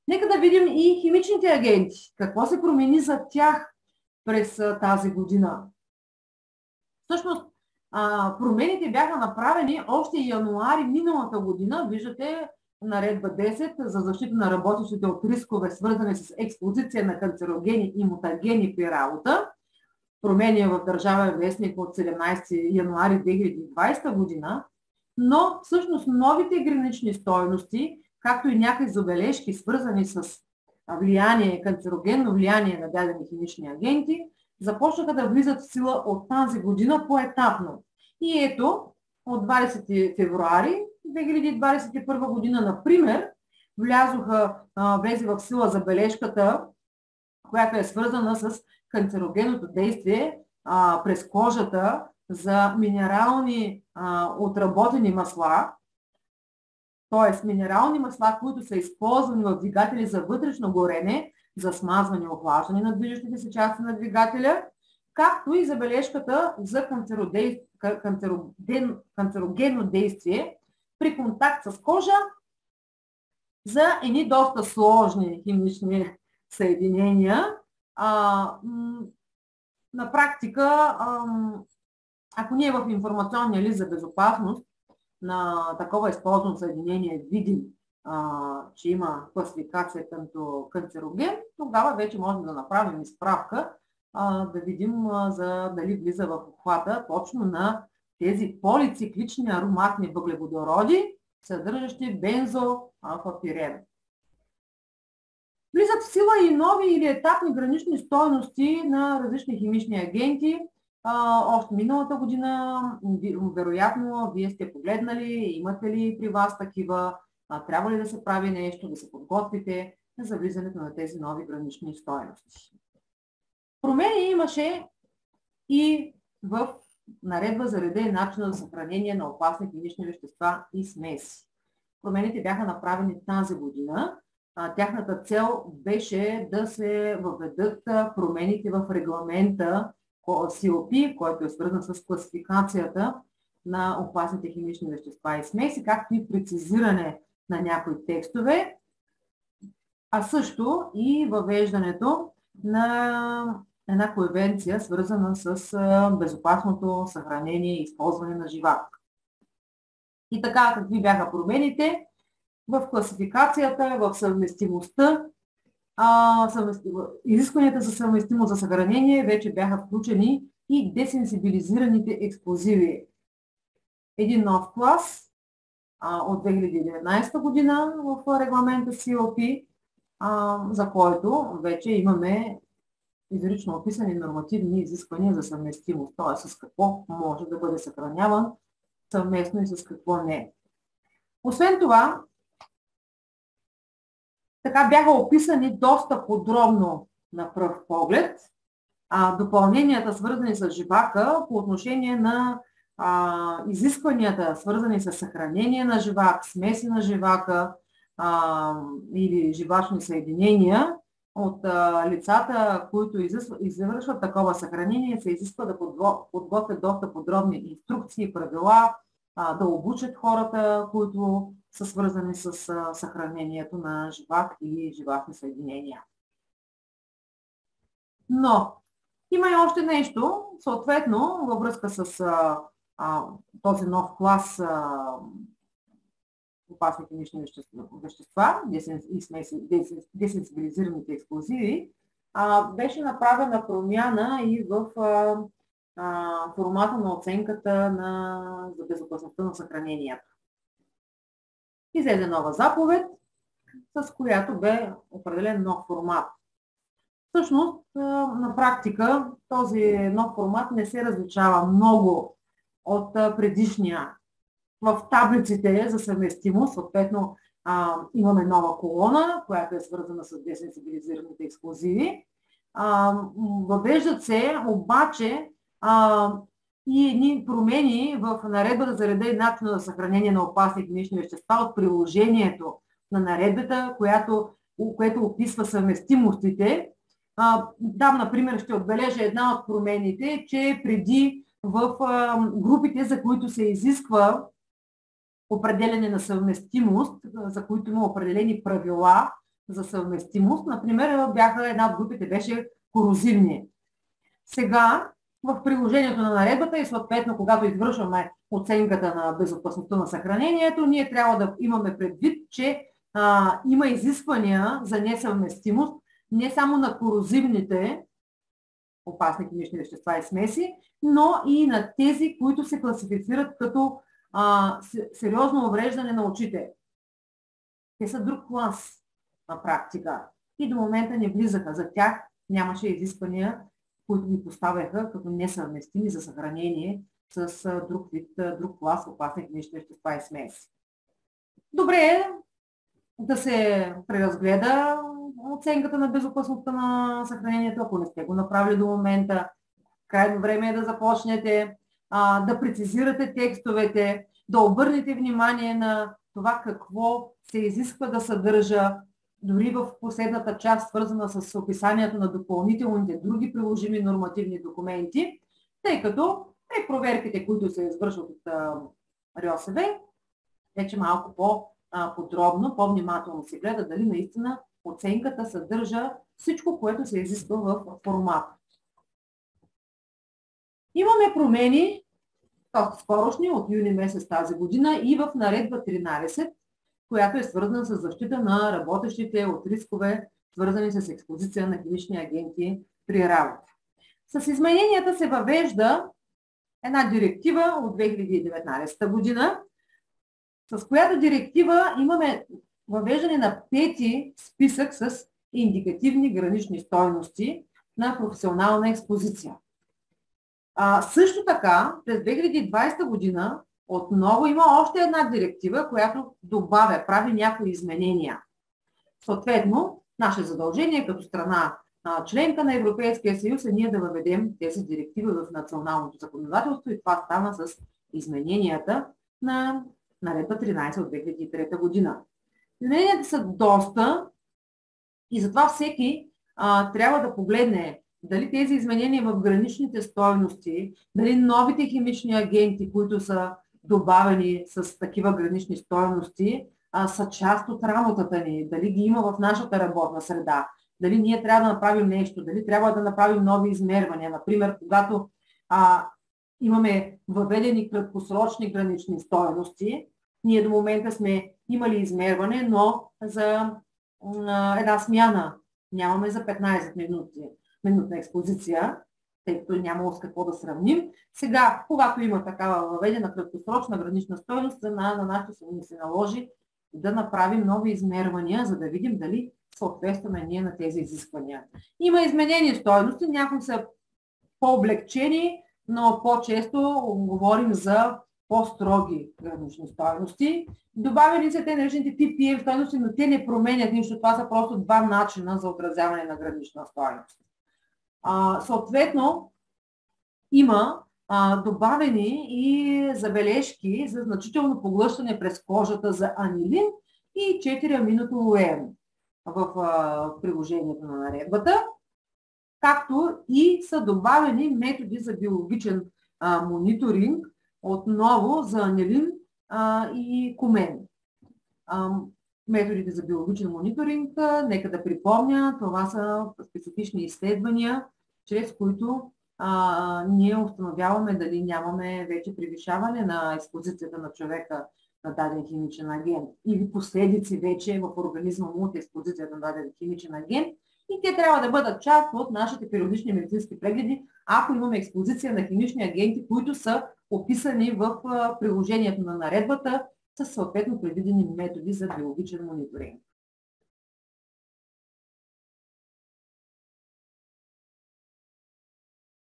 Нека да видим и химичните агенти. Какво се промени за тях през тази година? Всъщност, промените бяха направени още януари миналата година. Виждате наредба 10 за защита на работещите от рискове, свързани с експозиция на канцерогени и мутагени при работа. Промени в Държавен вестник от 17 януари 2020 година. Но всъщност новите гранични стойности, както и някакви забележки, свързани с влияние, канцерогенно влияние на дадени химични агенти, започнаха да влизат в сила от тази година поетапно. И ето, от 20 февруари 2021 година, например, влезе в сила забележката, която е свързана с канцерогенното действие през кожата за минерални отработени масла, т.е. минерални масла, които са използвани в двигатели за вътрешно горене, за смазване и охлаждане на движещите се части на двигателя, както и забележката за канцерогенно действие при контакт с кожа за едни доста сложни химични съединения. На практика, ако ние в информационния лист за безопасност на такова използвано съединение видим, че има класификация като канцероген, тогава вече можем да направим справка, да видим дали влиза в обхвата точно на тези полициклични ароматни въглеводороди, съдържащи бензоалфапирен. Влизат в сила и нови или етапни гранични стойности на различни химични агенти. Още миналата година, вероятно, вие сте погледнали, имате ли при вас такива, трябва ли да се прави нещо, да се подготвите за влизането на тези нови гранични стойности. Промени имаше и в наредба за реда и начина за съхранение на опасни химични вещества и смеси. Промените бяха направени тази година. Тяхната цел беше да се въведат промените в регламента COP, който е свързан с класификацията на опасните химични вещества и смеси, както и прецизиране на някои текстове, а също и въвеждането на една конвенция, свързана с безопасното съхранение и използване на живак. И така, какви бяха промените? В класификацията, в съвместимостта, изискванията за съвместимост за съхранение вече бяха включени и десенсибилизираните експлозиви. Един нов клас от 2019 година в регламента COP, за който вече имаме изрично описани нормативни изисквания за съвместимост, т.е. с какво може да бъде съхраняван съвместно и с какво не. Освен това, така бяха описани доста подробно на пръв поглед допълненията, свързани с живака по отношение на изискванията, свързани с съхранение на живак, смеси на живака или живачни съединения. От лицата, които извършват такова съхранение, се изисква да подготвят доста подробни инструкции и правила, да обучат хората, които са свързани с съхранението на живак или живачни съединения. Но има и още нещо, съответно, във връзка с този нов клас опасни химични вещества и смеси, десенсибилизираните експлозиви, беше направена промяна и в формата на оценката за безопасността на съхранението. Излезе нова заповед, с която бе определен нов формат. Всъщност, на практика, този нов формат не се различава много от предишния. В таблиците за съвместимост, съответно, имаме нова колона, която е свързана с десенсибилизираните експлозиви. Въвеждат се обаче и едни промени в наредбата за реда и начина за съхранение на опасни химични вещества от приложението на наредбата, което описва съвместимостите. Там, например, ще отбележа една от промените, че преди в групите, за които се изисква определене на съвместимост, за които има определени правила за съвместимост. Например, една от групите беше корозивни. Сега в приложението на наредбата и съответно, когато извършваме оценката на безопасността на съхранението, ние трябва да имаме предвид, че има изисквания за несъвместимост не само на корозивните опасни химични вещества и смеси, но и на тези, които се класифицират като сериозно увреждане на очите. Те са друг клас на практика и до момента не влизаха. За тях нямаше изисквания, които ги поставяха като несъвместими за съхранение с друг клас опасни химични вещества и смеси. Добре е да се преразгледа оценката на безопасността на съхранението, ако не сте го направили до момента. Крайно време е да започнете, да прецизирате текстовете, да обърнете внимание на това какво се изисква да съдържа, дори в последната част, свързана с описанието на допълнителните други приложими нормативни документи, тъй като при проверките, които се извършват от РИОСВ, вече малко по-подробно, по-внимателно се гледа дали наистина оценката съдържа всичко, което се изисква в формата. Имаме промени, доста скорошни, от юни месец тази година и в наредба 13, която е свързана с защита на работещите от рискове, свързани с експозиция на химични агенти при работа. С измененията се въвежда една директива от 2019 година, с която директива имаме въвеждане на 5-ти списък с индикативни гранични стойности на професионална експозиция. Също така, през 2020 година отново има още една директива, която добавя, прави някои изменения. Съответно, наше задължение като страна членка на Европейския съюз е ние да въведем тези директиви в националното законодателство и това стана с измененията на наредба 13 от 2003 година. Измененията са доста и затова всеки трябва да погледне дали тези изменения в граничните стойности, дали новите химични агенти, които са добавени с такива гранични стойности, са част от работата ни, дали ги има в нашата работна среда, дали ние трябва да направим нещо, дали трябва да направим нови измервания. Например, когато имаме въведени краткосрочни гранични стойности, ние до момента сме имали измерване, но за една смяна нямаме за 15 минутна експозиция, тъй като нямало с какво да сравним. Сега, когато има такава въведена краткосрочна гранична стойност, на нас ще се наложи да направим нови измервания, за да видим дали съответстваме ние на тези изисквания. Има изменени стойности, някои са по-облегчени, но по-често говорим за по-строги гранични стойности. Добавени са те наречените TPM стойности, но те не променят нищо. Това са просто два начина за отразяване на гранична стойност. Съответно, има добавени и забележки за значително поглъщане през кожата за анилин и 4-аминотолуен в приложението на наредбата, както и са добавени методи за биологичен мониторинг, отново за анилин и кумен. Методите за биологичен мониторинг, нека да припомня, това са специфични изследвания, чрез които ние установяваме дали нямаме вече превишаване на експозицията на човека на даден химичен агент или последици вече в организма му от експозицията на даден химичен агент. И те трябва да бъдат част от нашите периодични медицински прегледи, ако имаме експозиция на химични агенти, които са описани в приложението на наредбата, със съответно предвидени методи за биологичен мониторинг.